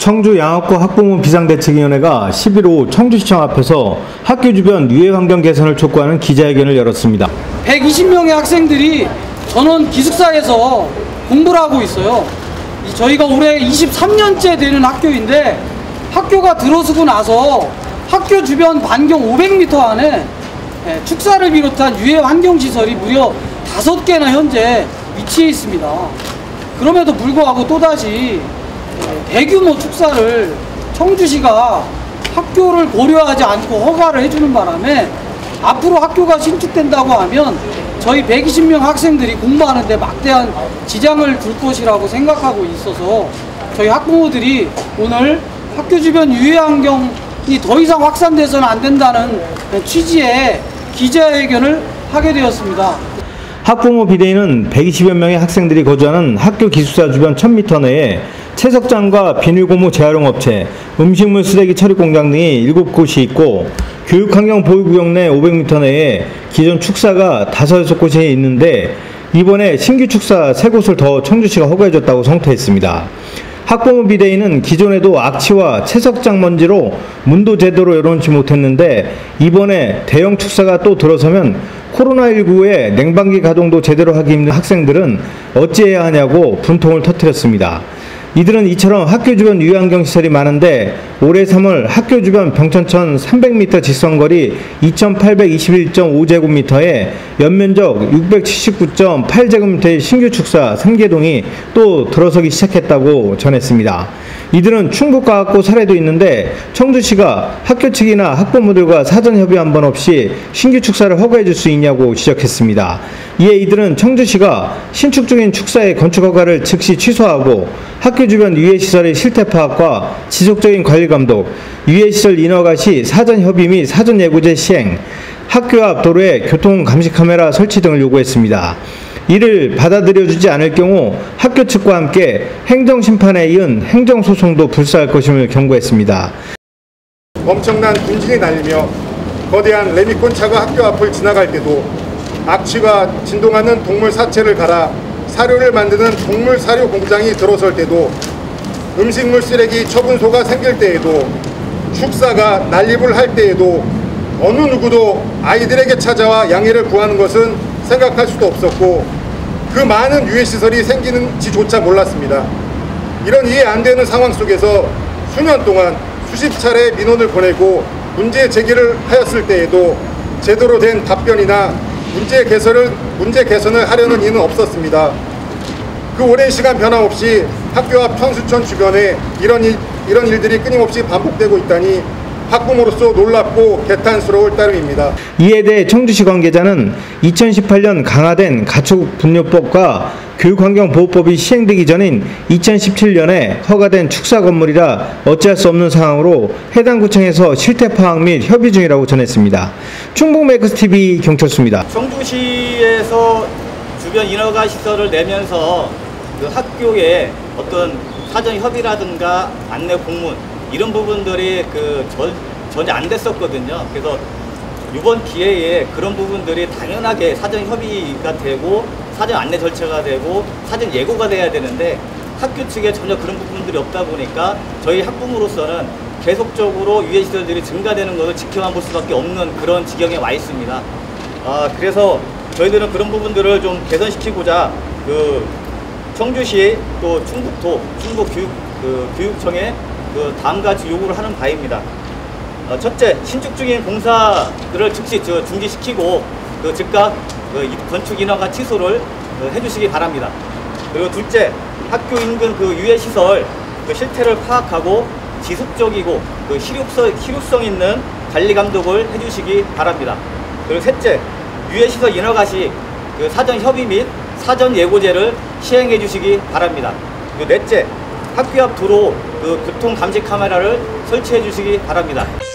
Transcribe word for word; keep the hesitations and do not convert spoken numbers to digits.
청주 양학고 학부모 비상대책위원회가 십일 오후 청주시청 앞에서 학교 주변 유해환경 개선을 촉구하는 기자회견을 열었습니다. 백이십 명의 학생들이 전원 기숙사에서 공부를 하고 있어요. 저희가 올해 이십삼 년째 되는 학교인데, 학교가 들어서고 나서 학교 주변 반경 오백 미터 안에 축사를 비롯한 유해 환경시설이 무려 다섯 개나 현재 위치해 있습니다. 그럼에도 불구하고 또다시 대규모 축사를 청주시가 학교를 고려하지 않고 허가를 해주는 바람에 앞으로 학교가 신축된다고 하면 저희 백이십 명 학생들이 공부하는데 막대한 지장을 줄 것이라고 생각하고 있어서 저희 학부모들이 오늘 학교 주변 유해 환경이 더 이상 확산돼서는 안 된다는 취지의 기자회견을 하게 되었습니다. 학부모 비대위는 백이십여 명의 학생들이 거주하는 학교 기숙사 주변 천 미터 내에 채석장과 비닐고무 재활용 업체, 음식물 쓰레기 처리 공장 등이 일곱 곳이 있고, 교육환경 보호구역 내 오백 미터 내에 기존 축사가 다섯, 여섯 곳이 있는데 이번에 신규 축사 세 곳을 더 청주시가 허가해줬다고 성토했습니다. 학부모 비대위는 기존에도 악취와 채석장 먼지로 문도 제대로 열어놓지 못했는데 이번에 대형 축사가 또 들어서면 코로나십구에 냉방기 가동도 제대로 하기 힘든 학생들은 어찌해야 하냐고 분통을 터뜨렸습니다. 이들은 이처럼 학교 주변 유해환경 시설이 많은데 올해 삼월 학교 주변 병천천 삼백 미터 직선거리 이천팔백이십일 점 오 제곱미터에 연면적 육백칠십구 점 팔 제곱미터의 신규 축사 삼계동이 또 들어서기 시작했다고 전했습니다. 이들은 충북과학고 사례도 있는데 청주시가 학교 측이나 학부모들과 사전 협의 한 번 없이 신규 축사를 허가해 줄 수 있냐고 지적했습니다. 이에 이들은 청주시가 신축 중인 축사의 건축 허가를 즉시 취소하고 학교 주변 유해시설의 실태 파악과 지속적인 관리 감독, 유해시설 인허가 시 사전 협의 및 사전 예고제 시행, 학교 앞 도로에 교통 감시 카메라 설치 등을 요구했습니다. 이를 받아들여주지 않을 경우 학교 측과 함께 행정심판에 이은 행정소송도 불사할 것임을 경고했습니다. 엄청난 분진이 날리며 거대한 레미콘 차가 학교 앞을 지나갈 때도 악취가 진동하는 동물 사체를 갈아 사료를 만드는 동물 사료 공장이 들어설 때도 음식물 쓰레기 처분소가 생길 때에도 축사가 난립을 할 때에도 어느 누구도 아이들에게 찾아와 양해를 구하는 것은 생각할 수도 없었고 그 많은 유해시설이 생기는지조차 몰랐습니다. 이런 이해 안 되는 상황 속에서 수년 동안 수십 차례 민원을 보내고 문제 제기를 하였을 때에도 제대로 된 답변이나 문제 개선을, 문제 개선을 하려는 이는 없었습니다. 그 오랜 시간 변함없이 학교 앞 천수천 주변에 이런, 일, 이런 일들이 끊임없이 반복되고 있다니 학부모로서 놀랍고 개탄스러울 따름입니다. 이에 대해 청주시 관계자는 이천십팔 년 강화된 가축분뇨법과 교육환경보호법이 시행되기 전인 이천십칠 년에 허가된 축사 건물이라 어찌할 수 없는 상황으로 해당 구청에서 실태 파악 및 협의 중이라고 전했습니다. 충북메이커스티비 경철수입니다. 청주시에서 주변 인허가 시설을 내면서 그 학교에 어떤 사전 협의라든가 안내 공문 이런 부분들이 그 전, 전혀 안 됐었거든요. 그래서 이번 기회에 그런 부분들이 당연하게 사전 협의가 되고 사전 안내 절차가 되고 사전 예고가 돼야 되는데 학교 측에 전혀 그런 부분들이 없다 보니까 저희 학부모로서는 계속적으로 유해시설들이 증가되는 것을 지켜만 볼 수밖에 없는 그런 지경에 와 있습니다. 아, 그래서 저희들은 그런 부분들을 좀 개선시키고자 그 청주시 또 충북도 충북교육 그 교육청에 그 다음과 같이 요구를 하는 바입니다. 어, 첫째, 신축 중인 공사들을 즉시 저 중지시키고 그 즉각 그 건축 인허가 취소를 그 해주시기 바랍니다. 그리고 둘째, 학교 인근 그 유해시설 그 실태를 파악하고 지속적이고 그 실효성, 실효성 있는 관리 감독을 해주시기 바랍니다. 그리고 셋째, 유해시설 인허가 시 그 사전 협의 및 사전 예고제를 시행해 주시기 바랍니다. 그리고 넷째, 학교 앞 도로 그 교통 감시 카메라를 설치해 주시기 바랍니다.